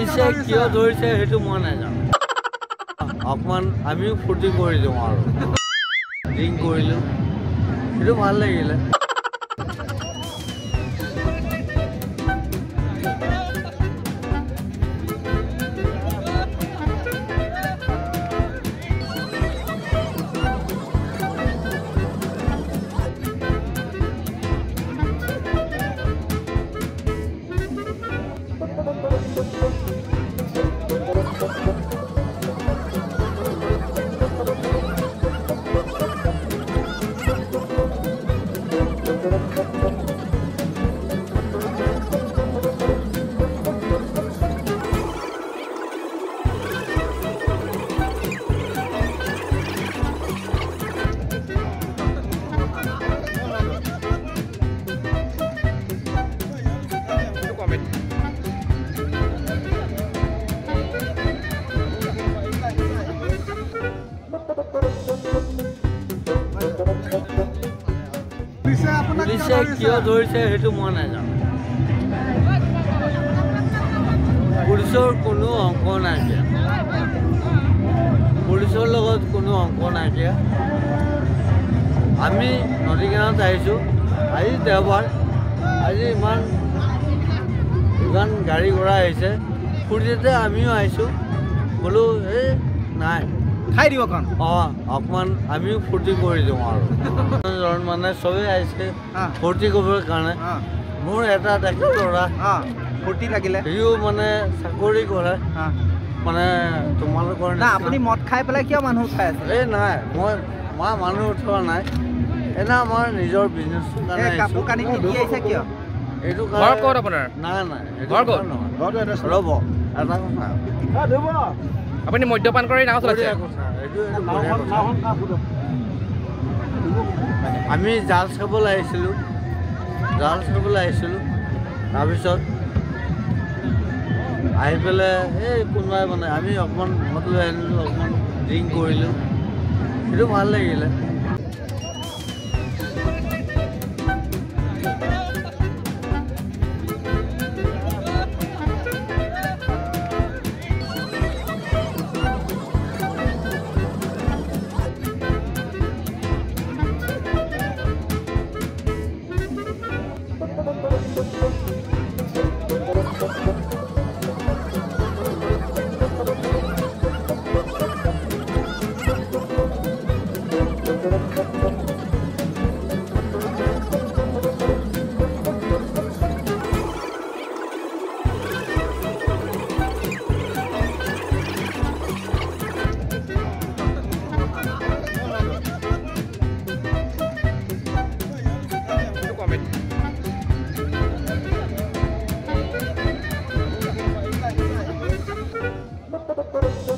পুলিচে কিয় ধৰিছে সেইটো মই নাজানো। অকণমান আমিও ফূৰ্তি কৰি দিওঁ আৰু ড্ৰিংক কৰিলোঁ, সেইটো ভাল লাগিলে। পুলিচে কিয় ধৰিছে সেইটো মই নাজানো। পুলিচৰ কোনো অংক নাইকিয়া, পুলিচৰ লগত কোনো অংক নাইকিয়া। আমি নদী কিনাৰত আহিছোঁ, আজি দেওবাৰ, আজি ইমান গাড়ী ঘোঁৰা আহিছে, ফূৰ্তিতে আমিও আহিছোঁ। বোলো এই নাই খাই দিব কাৰণ অকণমান আমিও ফূৰ্তি কৰি দিওঁ আৰু মানে চবেই আহিছে ফূৰ্তি কৰিবৰ কাৰণে। মোৰ এটা দেখো ল'ৰা ফূৰ্তি লাগিলে, সিও মানে চাকৰি কৰে, মানে তোমালোকৰ আপুনি মদ খাই পেলাই কিয় মানুহ উঠাই আছে? এই নাই, মই মানুহ উঠোৱা নাই, এনে আমাৰ নিজৰ বিজনেছটোৰ কাৰণে কাপোৰ কানি কিনি আহিছে কিয়? এইটো আপোনাৰ নাই ৰ'ব এটা কথা, আপুনি মদ্যপান কৰি নাও চলাইছে? আমি জাল চাবলৈ আহিছিলোঁ, তাৰপিছত আহি পেলাই এই কোনোবাই মানে আমি অকণমান মদ লৈ আনিলোঁ, অকণমান ড্ৰিংক কৰিলোঁ, সেইটো ভাল লাগিলে। কমেণ্ট